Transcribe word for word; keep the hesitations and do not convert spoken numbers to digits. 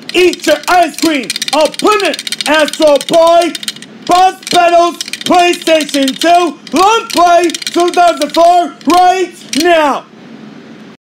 eat your ice cream. I'll put it, Astro Boy. Boss Battles, PlayStation two, Longplay two thousand four, right now.